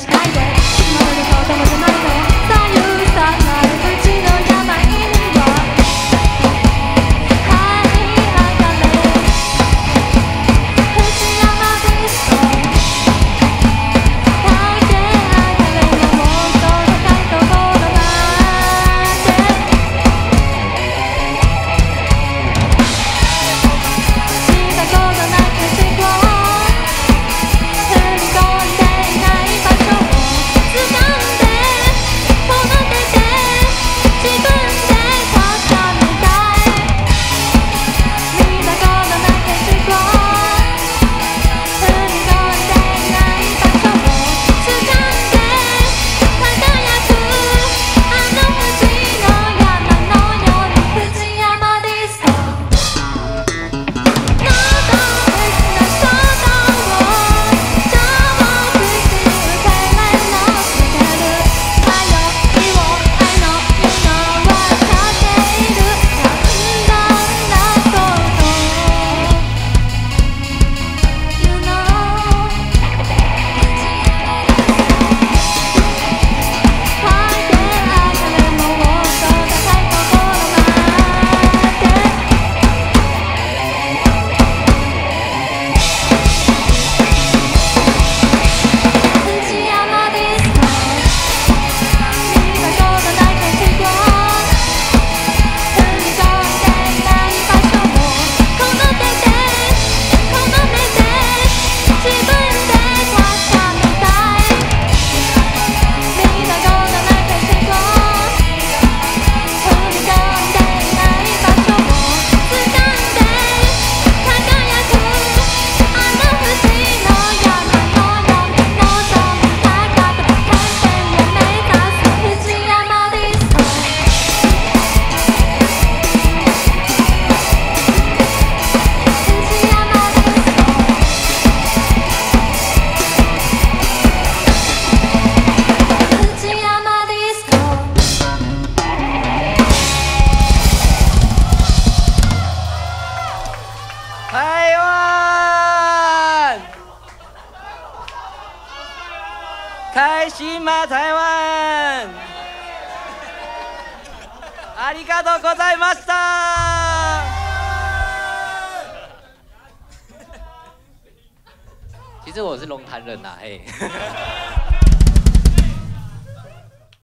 しないで今までそうともじゃないの左右差なるうちの病には這い上がれ藤山ディスコ駆け上がれのもっと高いところまでしたことなく思考踏み込んでいない場所を掴んでこの手で自分で確かめたい見たことなく思考踏み込んでいない場所を掴んで輝くあの富士の山のように藤山ディスコのど別な衝動を超口づけれのしてる迷いを愛の布はかけいる簡単なこと You know 駆け上がれもっと高いところまで藤山ディスコ見たことない景色を踏み込んでいない場所をこの手でこの目で自分で確かめたい見たことない景色を踏み込んでいない場所を掴んで輝くあの富士の山のように望み高くて天を目指す藤山ディスコ藤山ディスコ藤山ディスコ台湾，开心吗？台湾，ありがとうございました。其实我是龙潭人呐，嘿。